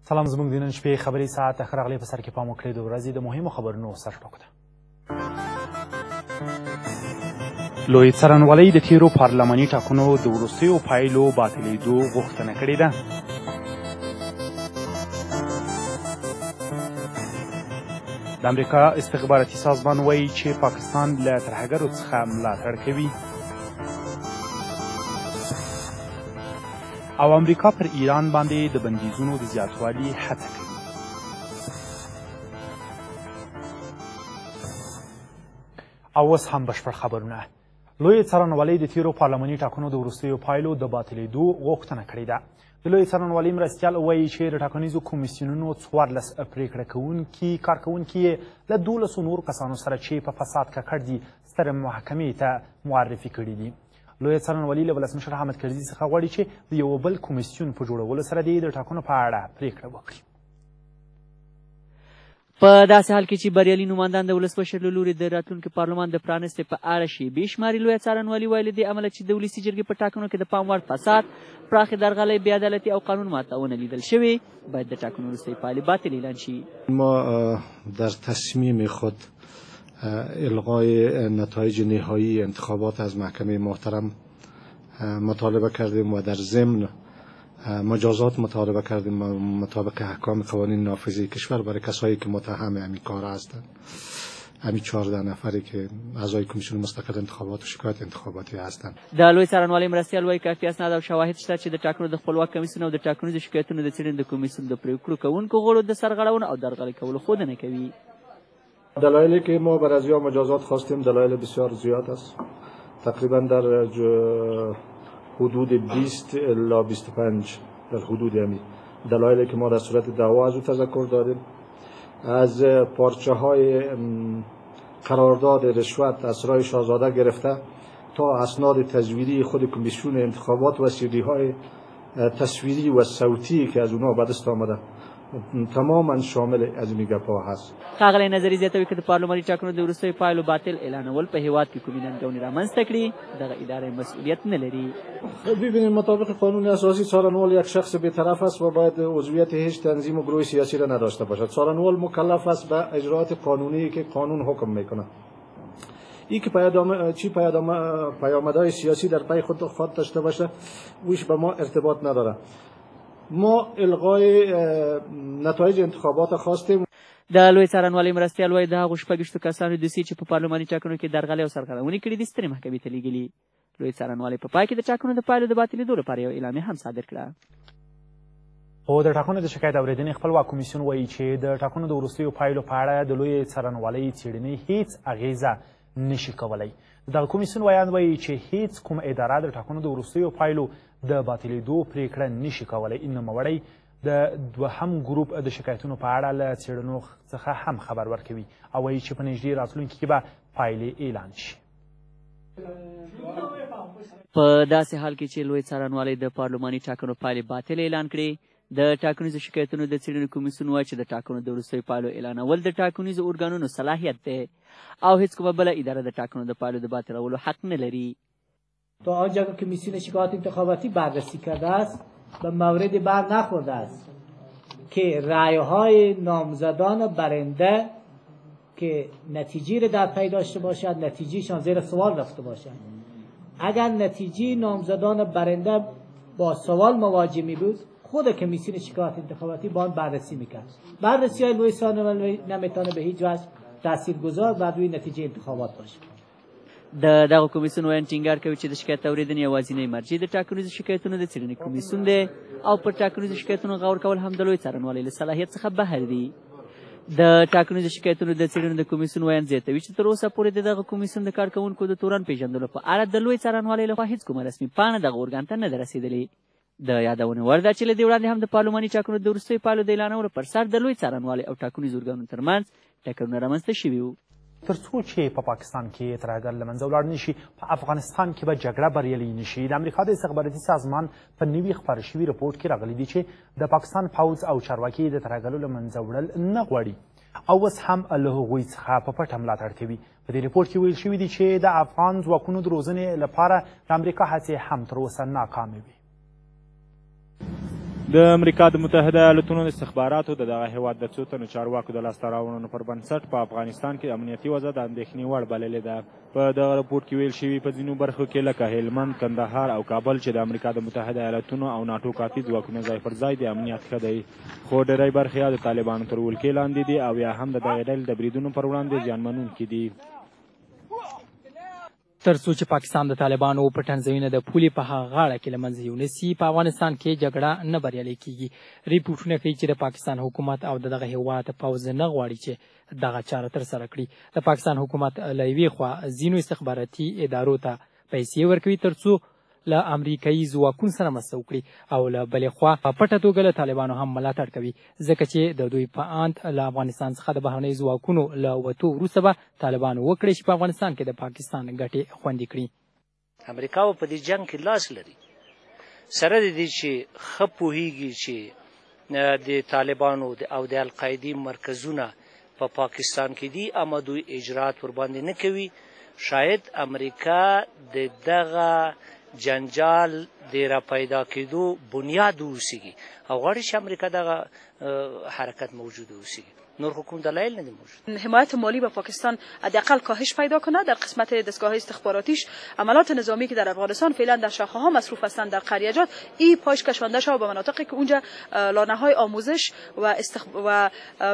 سلام زموږ د نن شپې خبري ساعت ښه راغلی په سر کې پام وکړئ د ورځې د مهمو خبرونو سرټوک ده. لوی څارنوالۍ د تیرو پارلماني ټاکنو د وروستیو پایلو باطلېدو غوښتنه کړې ده. د امریکا استخباراتي سازمان وایي چې پاکستان له ترهګرو څخه ملاتړ کوي او امریکا پر ایران باندې د بندیزونو د زیاتوالي هڅه کوي. او اوس هم بشپړ خبرونه. لوی څارنوالۍ د تیرو پارلماني ټاکنو د وروستیو پایلو د باطلېدو غوښتنه کړې ده. د لوی څارنوالۍ مرستیال وایي چې د ټاکنیزو کمیسیونونو 14 پرېکړه کارکوونکي یې له 12 نورو کسانو سره چې په فساد ککړ دي سترې محکمې ته معرفي کړي دي. لوی څارنوالي له ولسمشر حامد کرزي څخه غواړي چې د یو بل کمیسیون په جوړولو سره د ټاکنو په اړه پرېکړه وکړي. په داسې حال کې چې بریالي نوماندان د ولسمشر له لوري د راتلونکي پارلمان د پرانستې په اړه شیبې شماري، لوی څارنوالي وایي له دې امله چې د ولسي جرګې په ټاکنو کې د پام وړ فساد، پراخې درغلۍ، بېعدالتي او قانون ماتونه لیدل شوې، باید د ټاکنو وروستۍ پایلې باطل اعلان شي. ما در تصمیم خود الغای نتایج نهایی انتخابات از محکمه محترم مطالبه کردیم و در ضمن مجازات مطالبه کردیم مطابق احکام قوانین نافذه کشور برای کسایی که متهم همین کار هستند. همین 14 نفری که اعضای کمیسیون مستقل انتخابات و شکایت انتخاباتی هستند. د لوی څارنوالۍ مرستیال وایي کافي اسناد او شواهد شته چې د ټاکنو د خپلواک کمیسیون او د ټاکنیزو شکایتونو د څېړنې د کمیسیون د پرېکړو کوونکو غړو د سرغړونو او درغلۍ کولو ښودنه کوي. دلایلی که ما بر ازیا مجازات خواستیم دلایل بسیار زیاد است. تقریبا در حدود 20 الی 25 در حدود همین دلایلی که ما در صورت دعوا از او تذکر دادیم، از پارچه های قرارداد رشوت اسرای شاهزاده گرفته تا اسناد تزویری خود کمیسیون انتخابات و سیدی های تصویری و صوتی که از اونها به دست آمده تماما شامل از این گپ‌ها هست. ښاغلی نظري زیاتوي که د پارلماني ټاکنو د وروستیو پایلو باطل اعلانول په هیواد کې کومې ننګونې رامنځته کړي، دغه اداره مسئولیت نه لري. ببینید مطابق قانون اساسی څارنوال یک شخص بی‌طرف است و باید عضویت هیچ تنظیم و گروه سیاسی را نداشته باشد. څارنوال مکلف است به اجرات قانونی که قانون حکم میکنه. این که پیامدهای سیاسی در پی خود داشته باشه ویش به ما ارتباط نداره. ما الغای نتایج انتخابات خواستیم. د لوی څارنوالۍ مرستیال وایي د هغو 26 کسانو دوسیې چې په پارلماني ټاکنو کې درغلۍ او سرغړونې کړي دي سترې محکمې ته لیږلي. لوی څارنوالۍ په پای کې د ټاکنو د پایلو د باطلېدو لپاره یو اعلامیه هم صادر کړه. خو د ټاکنو د شکایت اورېدنې خپلواک کمیسیون وایي چې د ټاکنو د وروستیو پایلو په اړه د لوی څارنوالۍ څېړنې هیڅ اغیزه نشي کولی. دغه کمیسیون ویان وایي چې هیڅ کوم اداره د ټاکنو د وروستیو پایلو د باطلېدو پرېکړه نشي کولی. نوموړی د دوهم ګروپ د شکایتونو په اړه له څېړنو څخه هم خبر ورکوي او وایي چې په نږدې راتلونکي کې به پایلې اعلان شي. په داسې حال کې چې لوی څارنوالۍ د پارلماني ټاکنو پایلې باطل اعلان کړي، د ټاکنیزو شکایتونو د څېړنې کمیسیون وایي چې د ټاکنو د وروستیو پایلو اعلانول د ټاکنیزو ارګانونو صلاحیت دی او هیڅ کومه بله اداره د ټاکنو د پایلو د باطلولو حق نه لري. تا آنجا که کمیسیون شکایات انتخاباتی بررسی کرده است به موردی بر نخورده است که رأی‌های نامزدان برنده که نتیجه را در پی داشته باشد نتیجهشان زیر سوال رفته باشد. اگر نتیجه نامزدان برنده با سوال مواجه می بود خود کمیسیون شکایات انتخاباتی با آن بررسی میکرد. بررسی های لوی څارنوالۍ نمیتونه به هیچ وجه تاثیرگذار بر روی نتیجه انتخابات باشه. د دغه کمیسیون ویاند ټینګار کوي چې د شکایت اورېدنې یوازینی مرجع د ټاکنیزو شکایتونو د څېړنې کمیسیون دی او پر ټاکنیزو شکایتونو غور کول هم د لوی څارنوالۍ له صلاحیت څخه بهر دي. د ټاکنیزو شکایتونو د څېړنې د کمیسیون ویاند زیاتوي چې تر اوسه پورې د دغه کمیسیون د کارکوونکو د تورن پېژندلو په اړه د لوی څارنوالۍ لخوا هیڅ کومه رسمي پاڼه دغه ارګان ته نه ده رسېدلې. د یادونې وړ ده چې له دې وړاندې هم د پارلماني ټاکنو د وروستیو پایلو د اعلانولو پر سر د لوی څارنوالۍ او ټاکنیزو ارګانونو ترمنځ ټکرونه رامنځته شوي وو. تر څو چې په پاکستان کې ترهګر له منځه ولاړ نشي، په افغانستان کې به جګړه بریالۍ نشي. د امریکا د استخباراتي سازمان په نوي خپاره شوي رپورټ کې راغلي دي چې د پاکستان پوځ او چارواکي د ترهګرو له منځه وړل نه غواړي او اوس هم له هغوی څخه په پټه ملاتړ کوي. په دې رپورټ کې ویل شوي دي چې د افغان ځواکونو د روزنې لپاره د امریکا هڅې هم تر اوسه ناکامې وي. د امریکا د متحده ایالتونو د استخباراتو د دغه هیواد د څو تنو چارواکو د لاسته راوړنو پر بنسټ په افغانستان کې امنیتي وضع د اندېښنې وړ بللې ده. په دغه رپورټ کې ویل شوي په ځینو برخو کې لکه هلمند، کندهار او کابل چې د امریکا د متحده ایالتونو او ناټو کافي ځواکونه ځای پر ځای د امنیت ښه دی، خو ډېری برخې یا د طالبانو تر ولکې لاندې دي او یا هم د دغې ډلې د بریدونو پر وړاندې زیانمنونکي دي. تر څو چې پاکستان د طالبانو پټنځایونه د پولې په هغه غاړه کې له منځه یونیسي، په افغانستان کې جګړه نه بریالۍ کیږي. ریپورټونه ښیي چې د پاکستان حکومت او دغه هېواد پوځ نه غواړي چې دغه چاره ترسره کړي. د پاکستان حکومت له یوې خوا ځینو استخباراتي ادارو ته پیسې ورکوي تر څو له امریکایي ځواکونو سره مرسته وکړي، او له بلې خوا په پټه توګه له طالبانو هم ملاتړ کوي، ځکه چې د دوی په اند له افغانستان څخه د بهرنیو ځواکونو له وتو وروسته به طالبان وکړي چې په افغانستان کې د پاکستان ګټې خوندي کړي. امریکا په دې جنګ کې لاس لري، سره د دې چې ښه پوهیږي چې د طالبانو او د القاعدې مرکزونه په پاکستان کې دي، اما دوی اجرات ورباندې نه کوي. شاید امریکا د دغه جنجال د را پیدا کېدو بنیاد اوسیږي او غواړي چې امریکا دغه حرکت موجود اوسیږي. نور حکومت دلایل نه موجود. حمایت مالی به پاکستان حداقل کاهش پیدا کنه در قسمت دستگاه استخباراتیش. عملات نظامی که در افغانستان فعلا در شاخه ها مصروف هستند در قریجات، این پاش کشانده شود به مناطقی که اونجا لانه های آموزش و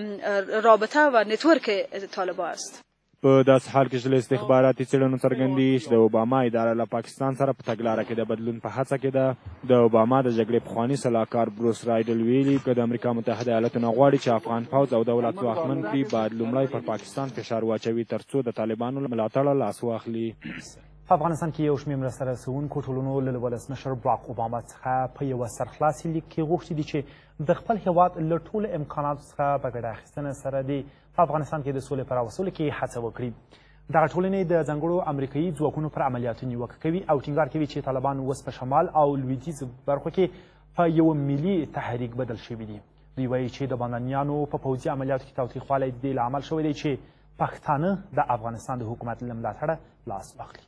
رابطه و نتورک طالبان است. په داسې حال کې چې له استخباراتي څېړنو څرګندېږي چې د اوباما اداره له پاکستان سره په تګلاره کې د بدلون په هڅه کې ده. د اوباما د جګړې پخواني سلاکار بروس رایډل ویلي که د امریکا متحده ایالتونه غواړي چې افغان پوځ او دولت ځواکمن کړي، باید لومړی پر پاکستان فشار واچوي تر څو د طالبانو له ملاتړه لاس واخلي. په افغانستان کې یو شمېر مرسته رسوونکو ټولنو له ولسمشر باراک اوباما څخه په یوه سرخلاصي لیک کې غوښتي دي چې د خپل هېواد له ټولو امکاناتو څخه په ګټه اخیستنه سره دې په افغانستان کې د سولې په راوستلو کې هڅه وکړي. دغه ټولنې د ځانګړو امریکایي ځواکونو پر عملیاتو نیوکه کوي او ټینګار کوي چې طالبان اوس په شمال او لویدیځ برخو کې په یو ملي تحریک بدل شوي دي. دوی وایي چې د بانیانو په پوځي عملیاتو کې تاوتریخوالی د دې لامل شوی دی چې پښتانه د افغانستان د حکومت له ملاتړه لاس واخلي.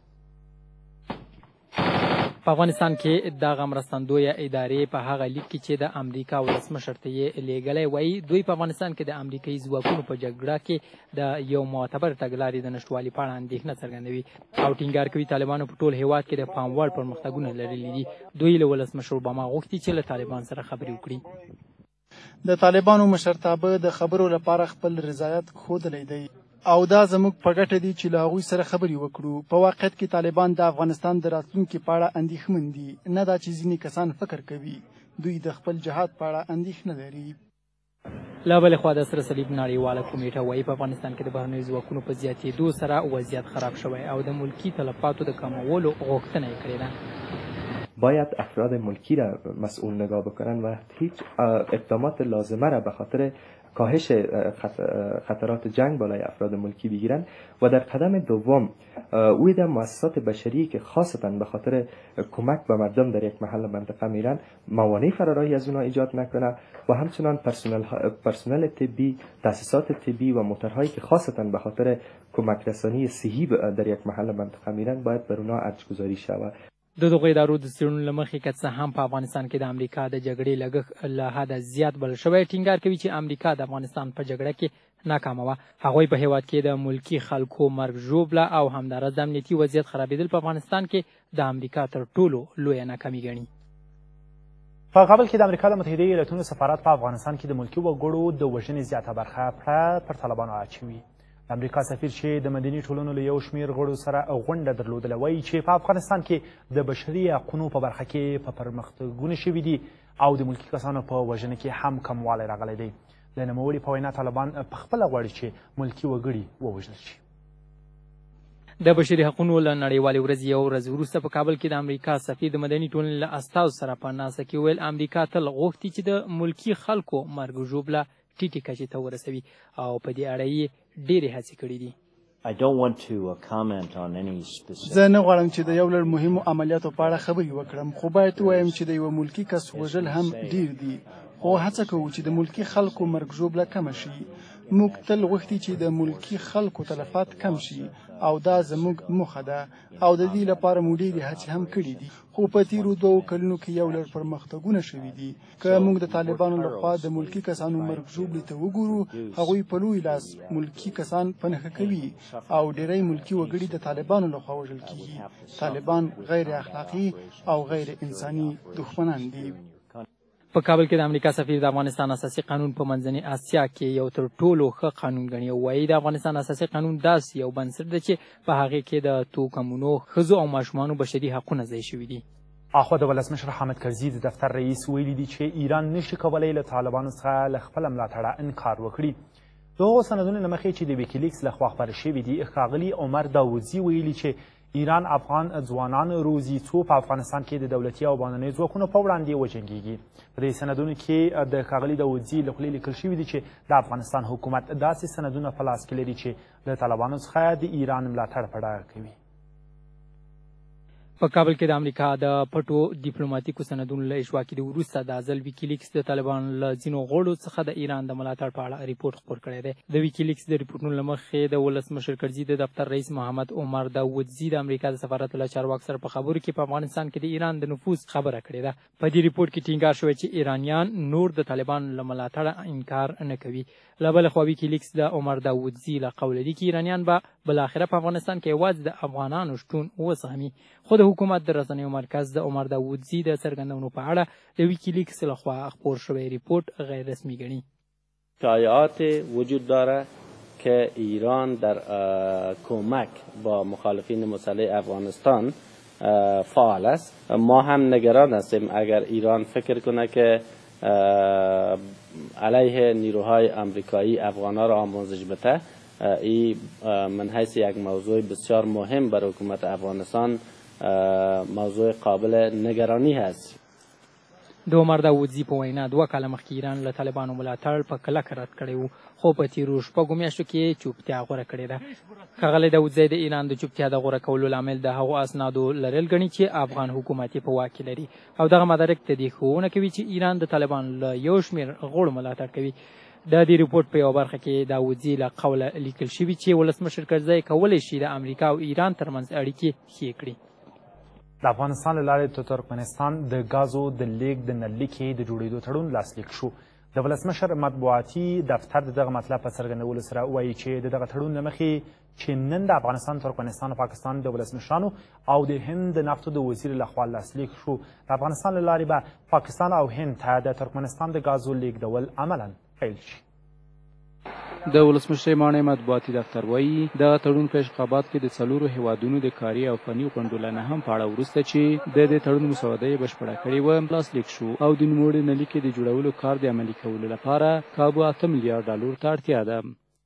په افغانستان کې دغه مرستندویه ادارې په هغه لیک کې چې د امریکا ولسمشر ته یې لیږلی وایي دوی په افغانستان کې د امریکایي ځواکونو په جګړه کې د یو معتبر تګلارې د نشتوالي په اړه اندېښنه څرګندوي او ټینګار کوي طالبانو په ټول هېواد کې د پام وړ پرمختګونه لرلي دي. دوی له ولسمشر اوباما غوښتي چې له طالبان سره خبرې وکړي. د طالبانو مشرتابه د خبرو لپاره خپل رضایت ښودلی دی او دا زموږ په ګټه دي چې له هغوی سره خبرې وکړو. په واقعیت کې طالبان د افغانستان د راتلونکي په اړه اندېښمن دي، نه دا چې ځینې کسان فکر کوي. دوی د خپل جهاد په اړه اندېښنه لري. له بلې خوا د سره صلیب نړیواله کمیټه وایي په افغانستان کې د بهرنیو ځواکونو په زیاتېدو سره وضعیت خراب شوی او د ملکي تلفاتو د کمولو غوښتنه یې کړې ده. باید افراد ملکی را مسئول نگاه بکنن و هیچ اقدامات لازمه را به خاطر کاهش خطرات جنگ بالای افراد ملکی بگیرن و در قدم دوم اوی مؤسسات بشری که خاصتا به خاطر کمک به مردم در یک محل منطقه میرن موانع فراری از اونها ایجاد نکنه و همچنان پرسنل طبی، تاسیسات طبی و موتورهایی که خاصتا به خاطر کمک رسانی صحی در یک محل منطقه میرن باید بر اونها ارزگذاری شود. د دغو ادارو د څېړنو له مخې که څه هم په افغانستان کې د امریکا د جګړې لګښت له حده زیات بلل شوی، ټینګار کوي چې امریکا د افغانستان په جګړه کې ناکامه وه. هغوی په هېواد کې د ملکي خلکو مرګ ژوبله او همداراز د امنیتي وضعیت خرابېدل په افغانستان کې د امریکا تر ټولو لویه ناکامي ګڼي. په کابل کې د امریکا د متحده ایالتونو سفارت په افغانستان کې د ملکي وګړو د وژنې زیاته برخه پر طالبانو اچوي. د امریکا سفیر چې د مدني ټولنو له یو شمېر غړو سره غونډه درلودله وایي چې په افغانستان کې د بشري حقونو په برخه کې په پرمختګونه شوي دي او د ملکي کسانو په وژنه کې هم کموالی راغلی دی. د نوموړي په وینا طالبان پخپله غواړي چې ملکي وګړي ووژنل شي. د بشري حقونو له نړیوالې ورځې یو ورځ وروسته په کابل کې د امریکا سفیر د مدني ټولنې له استازو سره په ناسته کې ویل امریکا تل غوښتي چې د ملکي خلکو مرګ ژوبله ټیټې کچې ته ورسوي او په دې اړه یې ډېرې هڅې کړې دي. زه نه غواړم چې د یو لړ مهمو عملیاتو په اړه خبرې وکړم، خو باید ووایم چې د یوه ملکي کس وژل هم ډېر دي، خو هڅه کوو چې د ملکي خلکو مرګ ژوبله کمه شي. موږ تل غوښتي چې د ملکي خلکو تلفات کم شي او دا زموږ موخه ده او د دې لپاره مو ډېرې هڅې هم کړي دي خو په تیرو 2 کلونو کې یو لړ پرمختګونه شوي دي که موږ د طالبانو لخوا د ملکي کسانو مرګ ژوبلې ته وګورو هغوی په لوی لاس ملکي کسان په نښه کوي او ډېری ملکي وګړي د طالبانو لخوا وژل کیږي طالبان غیر اخلاقي او غیر انساني دښمنان دي په کابل کې د امریکا سفیر د افغانستان اساسي قانون په منځنۍ اسیا کې یو تر ټولو ښه قانون ګڼي او وایي د افغانستان اساسي قانون داسې یو بنسټ دی چې په هغې کې د توکمونو ښځو او ماشومانو بشري حقونه ځای شوي دي اخوا د ولسمشر حامد کرزي د دفتر رئیس ویلي دي چې ایران نشي کولی له طالبانو څخه له خپله ملاتړه انکار وکړي د هغو سندونو له مخې چې د ویکیلیکس لخوا خپاره شوي دي ښاغلي عمر داودزي ویلي چې ایران افغان ځوانان روزي څو په افغانستان کې د دولتي او بهرنیو ځواکونو په وړاندې وجنګېږي په دې سندونو کې د ښاغلي داودزي له خولې لیکل شوي دي چې د افغانستان حکومت داسې سندونه په لاس کې لري چې له طالبانو څخه د ایران ملاتړ په ډاګه کوي په کابل کې د امریکا د پټو ډیپلوماټیکو سندونو له اشوا کېدو وروسته د ځل ویکیلیکس د طالبانو له ځینو غړو څخه د ایران د ملاتړ په اړه ریپورټ خپور کړی دی د ویکیلیکس د ریپورټونو له مخې د ولسمشر کرزي د دفتر رئیس محمد عمر داودزي د امریکا د سفارت له چارواکو سره په خبرو کې په افغانستان کې د ایران د نفوذ خبره کړې ده په دې ریپورټ کې ټینګار شوی چې ایرانیان نور د طالبانو له ملاتړه انکار نه کوي له بله خوا ویکیلیکس د عمر داودزي له قوله دي چې ایرانیان به بالاخره په افغانستان کې یوازې د افغانانو شتون وزغمي خو د حکومت د رسنیو مرکز د عمر داودزي د څرګندونو په اړه د ویکیلیکس لخوا خپور شوی ریپورت غیر رسمی ګڼي شایعات وجود داره که ایران در کمک با مخالفین مسلح افغانستان فعال است ما هم نگران هستیم اگر ایران فکر کنه که علیه نیروهای آمریکایی افغان‌ها را آموزش بده این من حیث یک موضوع بسیار مهم برای حکومت افغانستان موضوع قابل نگرانی هست د عمر داودزي په وینا 2 کاله مخکې ایران له طالبانو ملاتړ په کلکه رد کړی و خو په تیرو شپږو میاشتو کې چوپتیا غوره کړې ده ښاغلی داودزي د ایران د چوپتیا د غوره کولو لامل د هغو اسنادو لرل ګڼي چې افغان حکومت یې په واک کې لري او دغه مدارک د دې ښوونه کوي چې ایران د طالبانو له یو شمېر غړو ملاتړ کوي د دې ریپورټ په یوه برخه کې داودزي له قوله لیکل شوي چې ولسمشر کرزی کولی شي د امریکا او ایران ترمنځ اړیکې ښې کړي د افغانستان له لارې د ترکمنستان د ګازو د لیږد د نللیکې د جوړېدو تړون لاسلیک شو د ولسمشر مطبوعاتي دفتر د دغه مطلب په څرګندولو سره وایي چې د دغه تړون له مخې چې نن د افغانستان ترکمنستان او پاکستان د ولسمشرانو او د هند د نفتو د وزیر لخوا لاسلیک شو د افغانستان له لارې به پاکستان او هند ته د ترکمنستان د ګازو لیږدول عملا پیل شي د ولسمشر ماڼۍ مطبوعاتي دفتر وایي دغه تړون په اشخابات کې د 4 هیوادونو د کاري او فني غونډو له نهم په اړه وروسته چې د دې تړون مسوده یې بشپړه کړې وه لاسلیک شو او د نوموړي نلیکې د جوړولو کار د عملي کولو لپاره کابو 8 میلیارد دلار ته اړتیا ده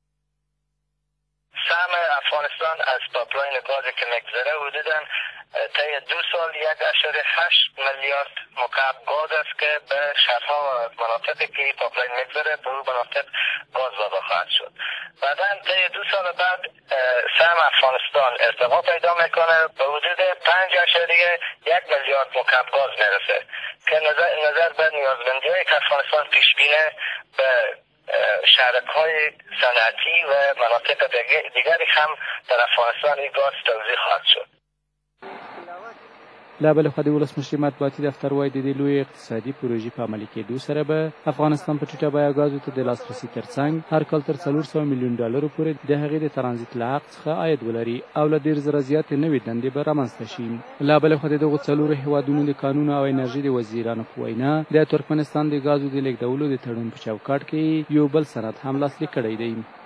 سهم افغانستان از پایپلاین گازی که میگذره حدوداً طی 2 سال 1.8 میلیارد مکعب گاز است که به شهرها و مناطقی که پایپلاین میگذره به اون مناطق گاز داده خواهد شد. بعدا طی 2 سال بعد سهم افغانستان ارتقا پیدا میکنه به حدود 5.1 میلیارد مکعب گاز میرسه که نظر به نیازمندی‌هایی که افغانستان پیش بینه به شهرک‌های صنعتی و مناطق دیگری هم در افغانستان این گاز توزیع خواهد شد. له بلې خوا د ولسمشر مطبوعاتي دفتر وایي د دې لوی اقتصادي پروژې په عملي کېدو سره به افغانستان په ټیټه بیه ګازو ته د لاسرسي ترڅنګ هر کال تر 400 میلیون ډالرو پورې د هغې د ترانزیت له حق څخه عاید ولري او له 10 زره زیاتې نوې دندې به رامنځته شي له بلې خوا د دغو 4 هیوادونو د کانونو او انرژي د وزیرانو په وینا د ترکمنستان د ګازو د لیږدولو د تړون په چوکاټ کې یو بل سند هم لاسلیک کړی دی